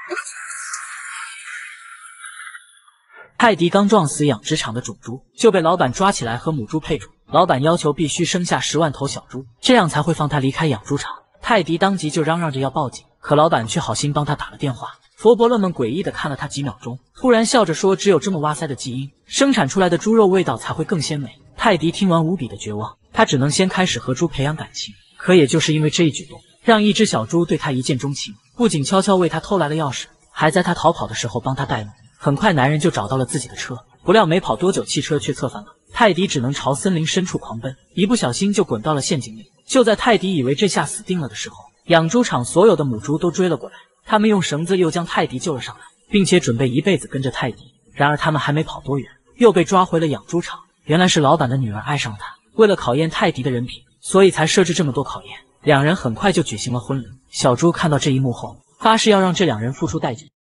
泰迪刚撞死养殖场的种猪，就被老板抓起来和母猪配种。老板要求必须生下10万头小猪，这样才会放他离开养猪场。泰迪当即就嚷嚷着要报警，可老板却好心帮他打了电话。佛伯乐们诡异的看了他几秒钟，突然笑着说：“只有这么哇塞的基因，生产出来的猪肉味道才会更鲜美。”泰迪听完无比的绝望，他只能先开始和猪培养感情。可也就是因为这一举动，让一只小猪对他一见钟情，不仅悄悄为他偷来了钥匙，还在他逃跑的时候帮他带路。很快，男人就找到了自己的车，不料没跑多久，汽车却侧翻了。泰迪只能朝森林深处狂奔，一不小心就滚到了陷阱里。就在泰迪以为这下死定了的时候，养猪场所有的母猪都追了过来，他们用绳子又将泰迪救了上来，并且准备一辈子跟着泰迪。然而他们还没跑多远，又被抓回了养猪场。原来是老板的女儿爱上了他，为了考验泰迪的人品，所以才设置这么多考验。两人很快就举行了婚礼。小猪看到这一幕后，发誓要让这两人付出代价。